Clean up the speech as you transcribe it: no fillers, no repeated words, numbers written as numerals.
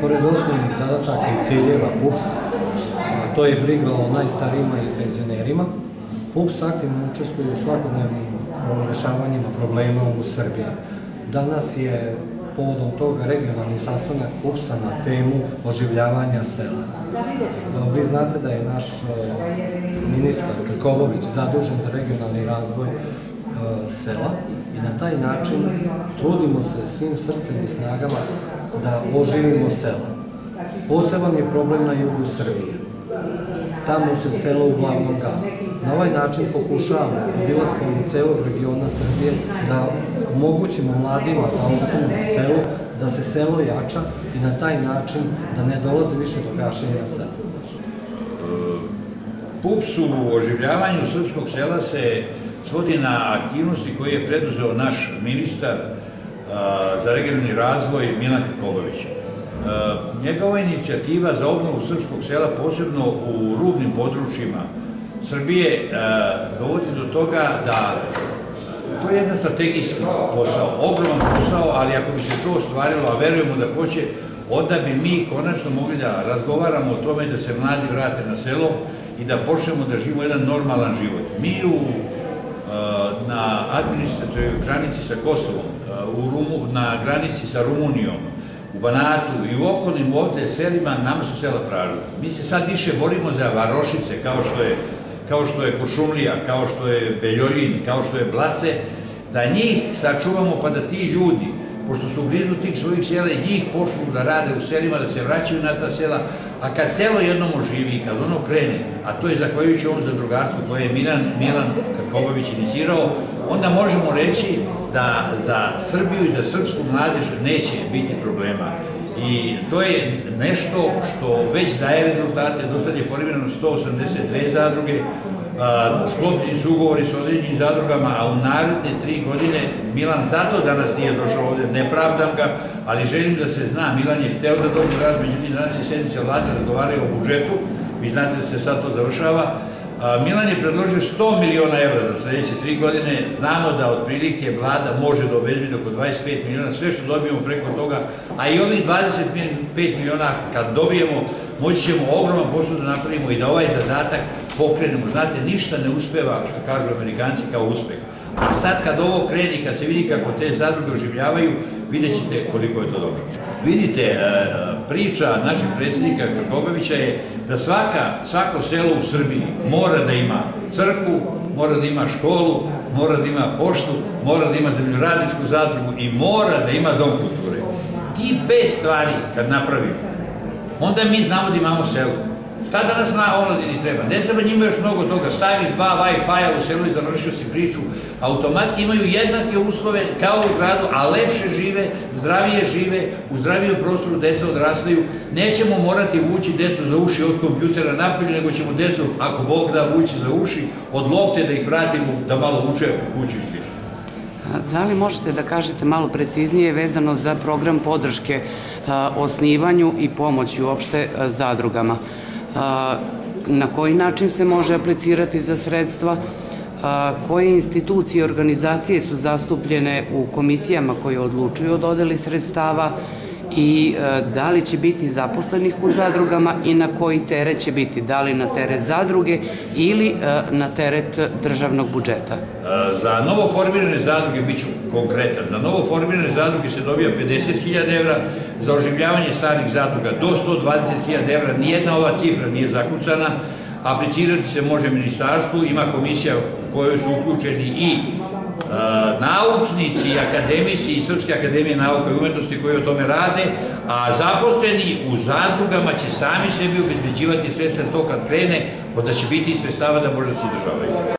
pored osnovnih zadataka i ciljeva PUPS-a, a to je briga o najstarijima i penzionerima, PUPS aktivno učestvuje u svakodnevnim rešavanjima problema u Srbiji. Danas je povodom toga regionalni sastanak PUPS-a na temu oživljavanja sela. Vi znate da je naš ministar Krkobabić zadužen za regionalni razvoj sela i na taj način trudimo se svim srcem i snagama da oživimo sela. Poseban je problem na jugu Srbije. Tamo se selo uglavnom gasi. Na ovaj način pokušavamo obilaskom celog regiona Srbije da omogućimo mladima da ostanu na selu, da se selo jača i na taj način da ne dolazi više do gašenja sela. PUPS u oživljavanju srpskog sela se svodi na aktivnosti koje je preduzeo naš ministar za regionalni razvoj Milan Krkobabić. Njegova inicijativa za obnovu srpskog sela, posebno u rubnim područjima Srbije, dovodi do toga da to je jedan strategijski posao, ogroman posao, ali ako bi se to ostvarilo, a verujemo da hoće, onda bi mi konačno mogli da razgovaramo o tome da se mladi vrate na selo i da počnemo da živimo jedan normalan život. Mi na administrativnoj granici sa Kosovom, na granici sa Rumunijom, u Banatu i u okolnim ovde selima, nama su sela prazna. Mi se sad više borimo za varošice, kao što je Kuršumlija, kao što je Beljoljin, kao što je Blace, da njih sačuvamo pa da ti ljudi, pošto su blizu tih svojih sela, njih počnu da rade u selima, da se vraćaju na ta sela, a kad selo jednom oživi, kad ono krene, a to je zahvaljujući ovom zadrugarstvu koje je Milan Krkobabić inicirao, onda možemo reći da za Srbiju i za srpsku mladež neće biti problema. I to je nešto što već daje rezultate. Do sad je formirano 182 zadruge, sklopljeni su ugovori sa određenim zadrugama, a u naredne 3 godine, Milan zato danas nije došao ovde, ne pravdam ga, ali želim da se zna, Milan je hteo da dođe do nas, međutim danas je sednica vlade, razgovaraju o budžetu, vi znate da se sad to završava. Milan je predložio 100 miliona evra za sledeće 3 godine, znamo da otprilike vlada može da obezbedi oko 25 miliona, sve što dobijemo preko toga, a i ovih 25 miliona kad dobijemo, moći ćemo ogroman posao da napravimo i da ovaj zadatak pokrenemo. Znate, ništa ne uspeva, što kažu Amerikanci, kao uspeh. A sad kad ovo kreni, kad se vidi kako te zadruge oživljavaju, vidjet ćete koliko je to dobro. Vidite, priča našeg predsjednika Krkobabića je da svako selo u Srbiji mora da ima crkvu, mora da ima školu, mora da ima poštu, mora da ima zemljoradničku zadrugu i mora da ima dom kulture. Ti 5 stvari kad napravimo, onda mi znamo da imamo selo. Šta danas na omladini treba? Ne treba njima još mnogo toga. Staviš 2 Wi-Fi-a u selu i završio si priču. Automatski imaju jednake uslove kao u gradu, a lepše žive, zdravije žive, u zdravijem prostoru deca odrastaju. Nećemo morati vući decu za uši od kompjutera napolje, nego ćemo decu, ako Bog da, vući za uši od lopte da ih vratimo da malo uče u kući i slično. Da li možete da kažete malo preciznije vezano za program podrške osnivanju i pomoći uopšte zadrugama? Na koji način se može aplicirati za sredstva, koje institucije i organizacije su zastupljene u komisijama koje odlučuju o dodeli sredstava i da li će biti zaposlenih u zadrugama i na koji teret će biti, da li na teret zadruge ili na teret državnog budžeta? Za novo formirane zadruge, bit ću konkretan, za novo formirane zadruge se dobija 50.000 evra, za oživljavanje starih zadruga do 120.000 evra, nijedna ova cifra nije zakucana, aplicirati se može ministarstvu, ima komisija u kojoj su uključeni i naučnici i akademici i Srpske akademije nauka i umetnosti koji o tome rade, a zaposleni u zadrugama će sami sebi obezbeđivati sredstva to kad krene, da će biti sredstava da može da se izdržavaju.